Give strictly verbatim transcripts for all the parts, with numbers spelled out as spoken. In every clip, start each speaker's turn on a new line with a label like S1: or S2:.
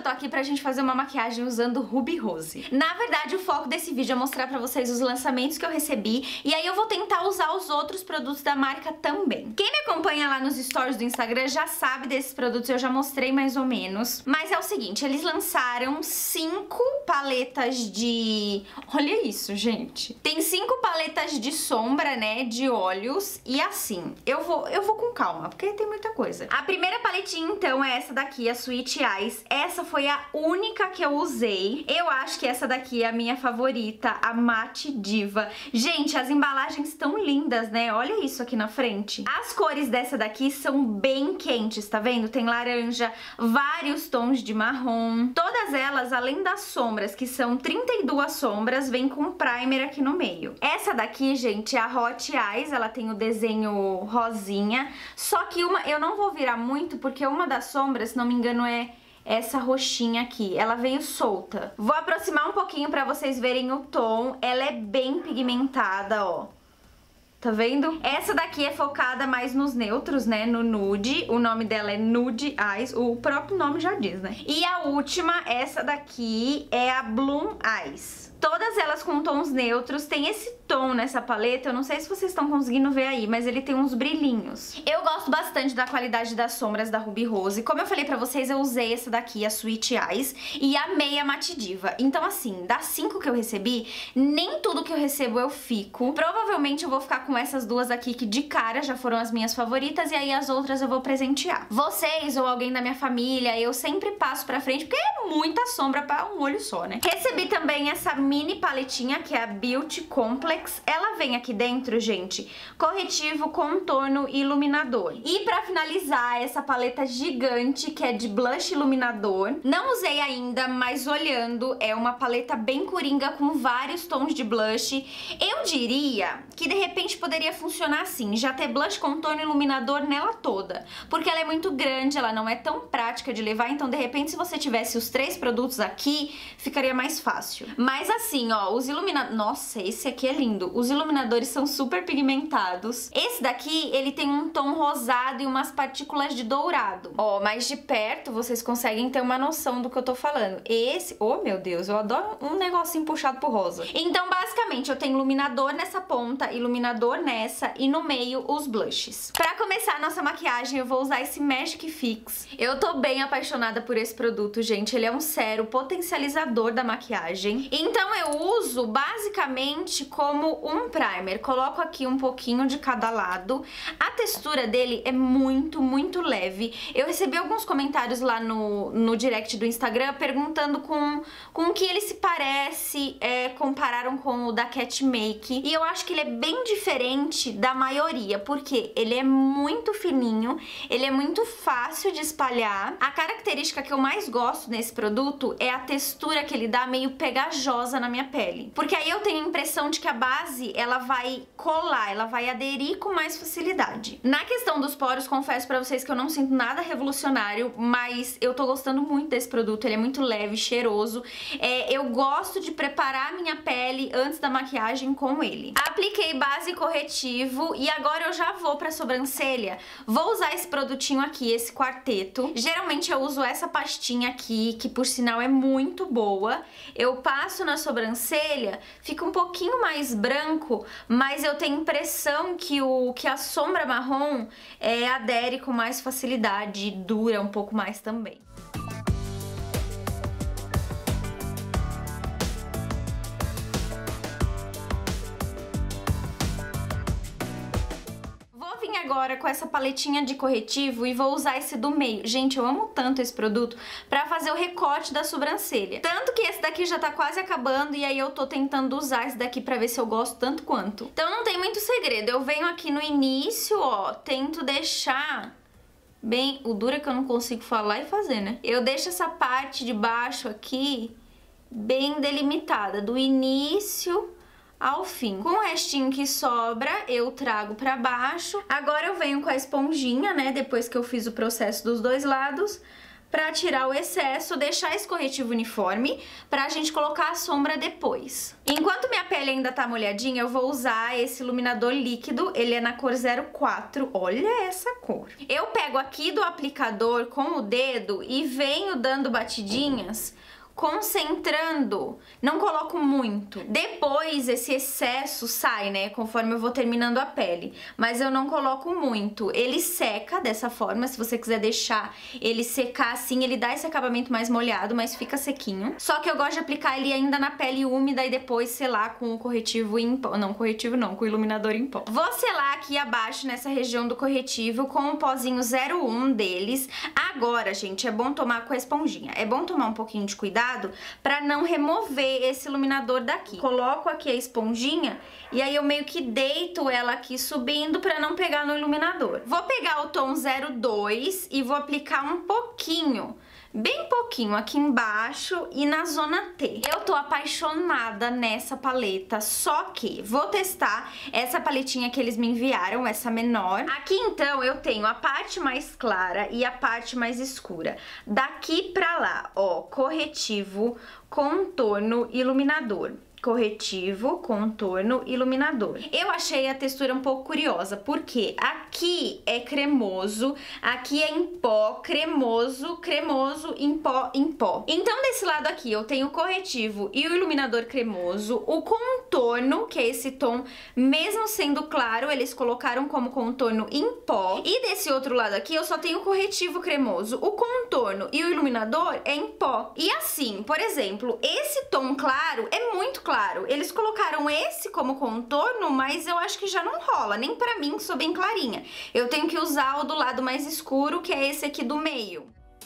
S1: eu tô aqui pra gente fazer uma maquiagem usando Ruby Rose. Na verdade, o foco desse vídeo é mostrar pra vocês os lançamentos que eu recebi, e aí eu vou tentar usar os outros produtos da marca também. Quem me acompanha lá nos stories do Instagram já sabe desses produtos, eu já mostrei mais ou menos. Mas é o seguinte, eles lançaram cinco paletas de... Olha isso, gente. Tem cinco paletas de sombra, né, de olhos, e assim, eu vou, eu vou com calma, porque tem muita coisa. A primeira paletinha, então, é essa daqui, a Sweet Eyes. Essa foi a única que eu usei. Eu acho que essa daqui é a minha favorita, a Matte Diva. Gente, as embalagens estão lindas, né? Olha isso aqui na frente. As cores dessa daqui são bem quentes, tá vendo? Tem laranja, vários tons de marrom. Todas elas, além das sombras, que são trinta e duas sombras, vem com primer aqui no meio. Essa daqui, gente, é a Hot Eyes, ela tem o desenho rosinha, só que uma eu não vou virar muito, porque uma das sombras, se não me engano, é essa roxinha aqui, ela veio solta. Vou aproximar um pouquinho pra vocês verem o tom, ela é bem pigmentada, ó. Tá vendo? Essa daqui é focada mais nos neutros, né? No nude. O nome dela é Nude Eyes. O próprio nome já diz, né? E a última, essa daqui, é a Bloom Eyes. Todas elas com tons neutros. Tem esse tom nessa paleta, eu não sei se vocês estão conseguindo ver aí, mas ele tem uns brilhinhos. Eu gosto bastante da qualidade das sombras da Ruby Rose. Como eu falei pra vocês, eu usei essa daqui, a Sweet Eyes, e amei a Matte Diva. Então assim, das cinco que eu recebi, nem tudo que eu recebo eu fico. Provavelmente eu vou ficar com essas duas aqui, que de cara já foram as minhas favoritas, e aí as outras eu vou presentear. Vocês ou alguém da minha família, eu sempre passo pra frente, porque é muita sombra pra um olho só, né? Recebi também essa mini paletinha, que é a Beauty Complex. Ela vem aqui dentro, gente, corretivo, contorno e iluminador. E pra finalizar, essa paleta gigante, que é de blush iluminador. Não usei ainda, mas olhando, é uma paleta bem coringa, com vários tons de blush. Eu diria que de repente poderia funcionar assim, já ter blush, contorno e iluminador nela toda, porque ela é muito grande, ela não é tão prática de levar, então de repente se você tivesse os três produtos aqui, ficaria mais fácil. Mas assim, ó, os iluminadores... Nossa, esse aqui é lindo. Os iluminadores são super pigmentados. Esse daqui, ele tem um tom rosado e umas partículas de dourado. Ó, mais de perto vocês conseguem ter uma noção do que eu tô falando. Esse... Oh, meu Deus, eu adoro um negocinho puxado pro rosa. Então, basicamente, eu tenho iluminador nessa ponta, iluminador nessa e no meio os blushes. Pra começar a nossa maquiagem, eu vou usar esse Magic Fix. Eu tô bem apaixonada por esse produto, gente. Ele é um sérum potencializador da maquiagem. Então, eu uso basicamente como um primer. Coloco aqui um pouquinho de cada lado. A textura dele é muito, muito leve. Eu recebi alguns comentários lá no, no direct do Instagram perguntando com, com o que ele se parece, é, compararam com o da Cat Make. E eu acho que ele é bem diferente da maioria, porque ele é muito fininho, ele é muito fácil de espalhar. A característica que eu mais gosto nesse produto é a textura que ele dá meio pegajosa na minha pele. Porque aí eu tenho a impressão de que a base, ela vai colar, ela vai aderir com mais facilidade. Na questão dos poros, confesso pra vocês que eu não sinto nada revolucionário, mas eu tô gostando muito desse produto, ele é muito leve, cheiroso. É, eu gosto de preparar a minha pele antes da maquiagem com ele. Apliquei base e corretivo e agora eu já vou pra sobrancelha. Vou usar esse produtinho aqui, esse quarteto. Geralmente eu uso essa pastinha aqui, que por sinal é muito boa. Eu passo na sobrancelha, fica um pouquinho mais branco, mas eu tenho impressão que, o, que a sombra marrom é, adere com mais facilidade e dura um pouco mais também. Agora com essa paletinha de corretivo e vou usar esse do meio. Gente, eu amo tanto esse produto pra fazer o recorte da sobrancelha. Tanto que esse daqui já tá quase acabando e aí eu tô tentando usar esse daqui pra ver se eu gosto tanto quanto. Então não tem muito segredo. Eu venho aqui no início, ó, tento deixar bem... O duro é que eu não consigo falar e fazer, né? Eu deixo essa parte de baixo aqui bem delimitada, do início ao fim. Com o restinho que sobra, eu trago pra baixo. Agora eu venho com a esponjinha, né, depois que eu fiz o processo dos dois lados, pra tirar o excesso, deixar esse corretivo uniforme pra gente colocar a sombra depois. Enquanto minha pele ainda tá molhadinha, eu vou usar esse iluminador líquido, ele é na cor zero quatro, olha essa cor. Eu pego aqui do aplicador com o dedo e venho dando batidinhas, concentrando, não coloco muito. Depois esse excesso sai, né, conforme eu vou terminando a pele, mas eu não coloco muito. Ele seca dessa forma, se você quiser deixar ele secar assim, ele dá esse acabamento mais molhado, mas fica sequinho. Só que eu gosto de aplicar ele ainda na pele úmida e depois selar com o corretivo em pó, não, corretivo não, com o iluminador em pó. Vou selar aqui abaixo nessa região do corretivo com o pozinho zero um deles. Agora, gente, é bom tomar com a esponjinha, é bom tomar um pouquinho de cuidado para não remover esse iluminador daqui. Coloco aqui a esponjinha e aí eu meio que deito ela aqui subindo para não pegar no iluminador. Vou pegar o tom zero dois e vou aplicar um pouquinho, bem pouquinho aqui embaixo e na zona T. Eu tô apaixonada nessa paleta, só que vou testar essa paletinha que eles me enviaram, essa menor. Aqui então eu tenho a parte mais clara e a parte mais escura. Daqui pra lá, ó, corretivo, contorno, iluminador. Corretivo, contorno, iluminador. Eu achei a textura um pouco curiosa, porque aqui é cremoso, aqui é em pó, cremoso, cremoso, em pó, em pó. Então desse lado aqui eu tenho o corretivo e o iluminador cremoso, o contorno, que é esse tom, mesmo sendo claro, eles colocaram como contorno em pó. E desse outro lado aqui eu só tenho o corretivo cremoso, o contorno e o iluminador é em pó. E assim, por exemplo, esse tom claro é muito claro. Claro, eles colocaram esse como contorno, mas eu acho que já não rola, nem pra mim, que sou bem clarinha. Eu tenho que usar o do lado mais escuro, que é esse aqui do meio.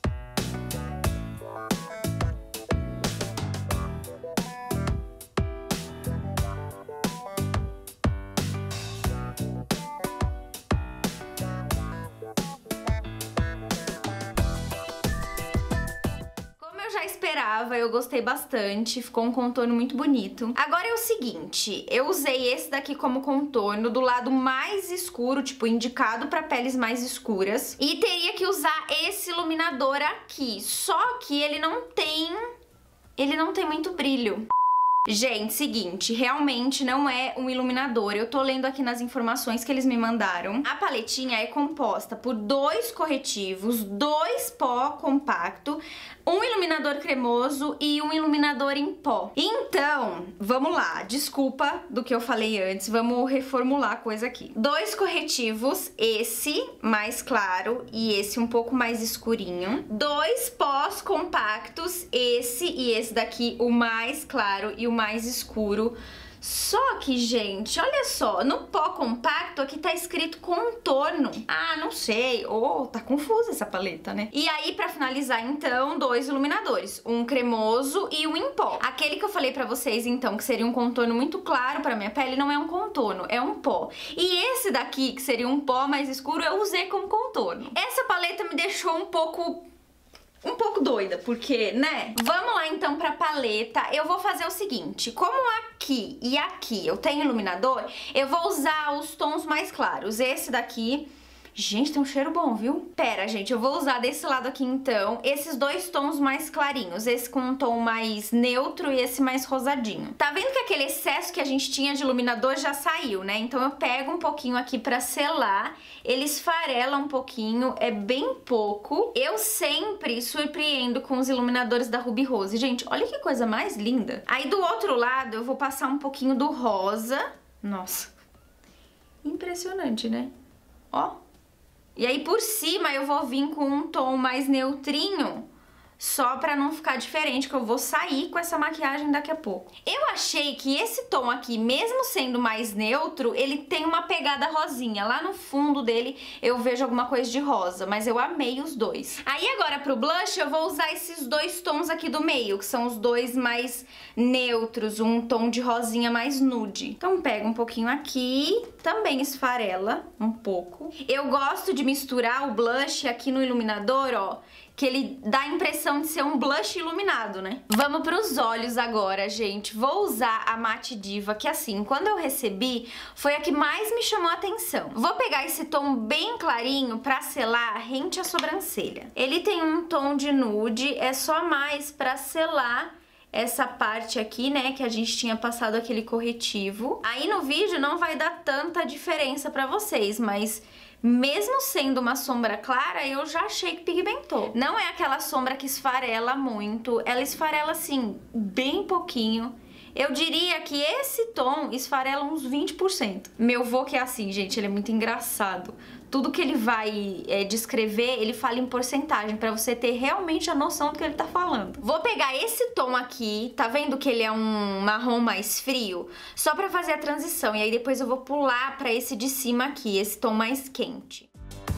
S1: Esperava, eu gostei bastante, ficou um contorno muito bonito. Agora é o seguinte, eu usei esse daqui como contorno do lado mais escuro, tipo, indicado para peles mais escuras, e teria que usar esse iluminador aqui, só que ele não tem, ele não tem muito brilho. Gente, seguinte, realmente não é um iluminador, eu tô lendo aqui nas informações que eles me mandaram. A paletinha é composta por dois corretivos, dois pó compacto, um iluminador cremoso e um iluminador em pó. Então, vamos lá, desculpa do que eu falei antes, vamos reformular a coisa aqui. Dois corretivos, esse mais claro e esse um pouco mais escurinho. Dois pós compactos, esse e esse daqui, o mais claro e o mais escuro. Só que, gente, olha só, no pó compacto aqui tá escrito contorno. Ah, não sei, oh, tá confusa essa paleta, né? E aí, pra finalizar, então, dois iluminadores, um cremoso e um em pó. Aquele que eu falei pra vocês, então, que seria um contorno muito claro pra minha pele, não é um contorno, é um pó. E esse daqui, que seria um pó mais escuro, eu usei como contorno. Essa paleta me deixou um pouco... um pouco doida, porque, né? Vamos lá, então, pra paleta. Eu vou fazer o seguinte, como aqui e aqui eu tenho iluminador, eu vou usar os tons mais claros. Esse daqui... Gente, tem um cheiro bom, viu? Pera, gente, eu vou usar desse lado aqui, então, esses dois tons mais clarinhos. Esse com um tom mais neutro e esse mais rosadinho. Tá vendo que aquele excesso que a gente tinha de iluminador já saiu, né? Então eu pego um pouquinho aqui pra selar. Ele esfarela um pouquinho, é bem pouco. Eu sempre surpreendo com os iluminadores da Ruby Rose. Gente, olha que coisa mais linda. Aí do outro lado eu vou passar um pouquinho do rosa. Nossa, impressionante, né? Ó. E aí por cima eu vou vir com um tom mais neutrinho, só pra não ficar diferente, que eu vou sair com essa maquiagem daqui a pouco. Eu achei que esse tom aqui, mesmo sendo mais neutro, ele tem uma pegada rosinha. Lá no fundo dele eu vejo alguma coisa de rosa, mas eu amei os dois. Aí agora pro blush eu vou usar esses dois tons aqui do meio, que são os dois mais neutros, um tom de rosinha mais nude. Então pega um pouquinho aqui, também esfarela um pouco. Eu gosto de misturar o blush aqui no iluminador, ó, que ele dá a impressão de ser um blush iluminado, né? Vamos pros olhos agora, gente. Vou usar a Matte Diva, que assim, quando eu recebi, foi a que mais me chamou a atenção. Vou pegar esse tom bem clarinho pra selar rente à sobrancelha. Ele tem um tom de nude, é só mais pra selar essa parte aqui, né, que a gente tinha passado aquele corretivo. Aí no vídeo não vai dar tanta diferença pra vocês, mas mesmo sendo uma sombra clara, eu já achei que pigmentou. Não é aquela sombra que esfarela muito, ela esfarela assim, bem pouquinho. Eu diria que esse tom esfarela uns vinte por cento. Meu vô que é assim, gente, ele é muito engraçado. Tudo que ele vai é, descrever, ele fala em porcentagem, pra você ter realmente a noção do que ele tá falando. Vou pegar esse tom aqui, tá vendo que ele é um marrom mais frio? Só pra fazer a transição, e aí depois eu vou pular pra esse de cima aqui, esse tom mais quente.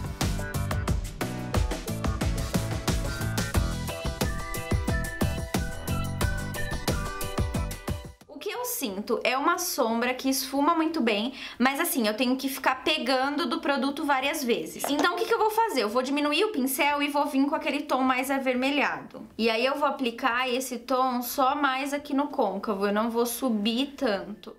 S1: Sinto, é uma sombra que esfuma muito bem, mas assim, eu tenho que ficar pegando do produto várias vezes. Então o que que eu vou fazer? Eu vou diminuir o pincel e vou vir com aquele tom mais avermelhado. E aí eu vou aplicar esse tom só mais aqui no côncavo, eu não vou subir tanto.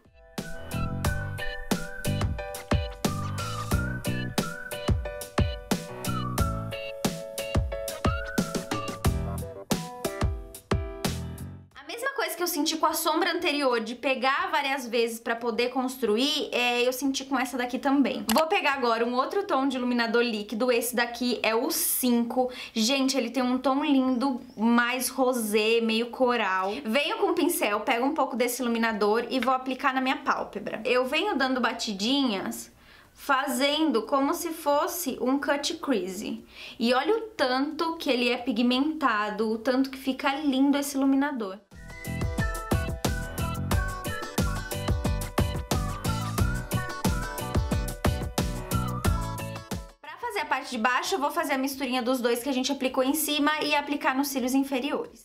S1: Que eu senti com a sombra anterior de pegar várias vezes pra poder construir, é, eu senti com essa daqui também. Vou pegar agora um outro tom de iluminador líquido, esse daqui é o cinco. Gente, ele tem um tom lindo, mais rosé, meio coral. Venho com o pincel, pego um pouco desse iluminador e vou aplicar na minha pálpebra. Eu venho dando batidinhas, fazendo como se fosse um cut crease. E olha o tanto que ele é pigmentado, o tanto que fica lindo esse iluminador. A parte de baixo eu vou fazer a misturinha dos dois que a gente aplicou em cima e aplicar nos cílios inferiores.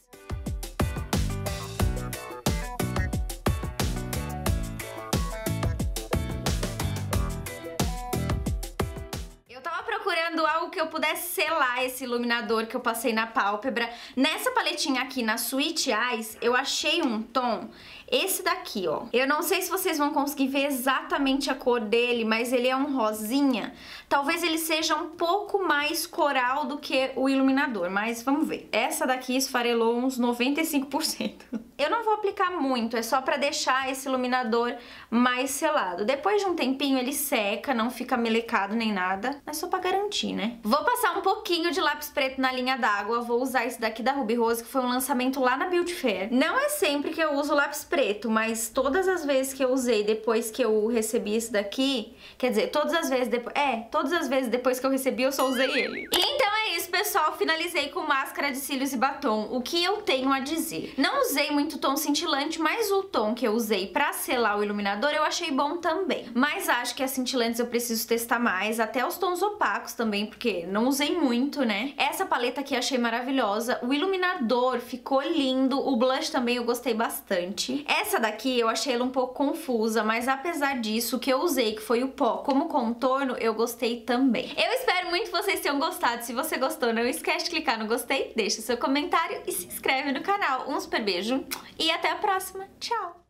S1: Eu tava procurando algo que eu pudesse selar esse iluminador que eu passei na pálpebra. Nessa paletinha aqui, na Sweet Eyes, eu achei um tom, esse daqui, ó. Eu não sei se vocês vão conseguir ver exatamente a cor dele, mas ele é um rosinha. Talvez ele seja um pouco mais coral do que o iluminador, mas vamos ver. Essa daqui esfarelou uns noventa e cinco por cento. Eu não vou aplicar muito, é só pra deixar esse iluminador mais selado. Depois de um tempinho ele seca, não fica melecado nem nada, mas só pra garantir, né? Vou passar um pouquinho de lápis preto na linha d'água, vou usar esse daqui da Ruby Rose, que foi um lançamento lá na Beauty Fair. Não é sempre que eu uso lápis preto, mas todas as vezes que eu usei depois que eu recebi esse daqui, quer dizer, todas as vezes depois, é, todas as vezes depois que eu recebi eu só usei ele. Então é isso, pessoal, finalizei com máscara de cílios e batom. O que eu tenho a dizer? Não usei muito tom cintilante, mas o tom que eu usei pra selar o iluminador eu achei bom também. Mas acho que as cintilantes eu preciso testar mais, até os tons opacos também, porque não usei muito, né? Essa paleta aqui eu achei maravilhosa, o iluminador ficou lindo, o blush também eu gostei bastante. Essa daqui eu achei ela um pouco confusa, mas apesar disso, o que eu usei, que foi o pó como contorno, eu gostei também. Eu espero muito que vocês tenham gostado. Se você gostou, não esquece de clicar no gostei, deixa seu comentário e se inscreve no canal. Um super beijo e até a próxima. Tchau!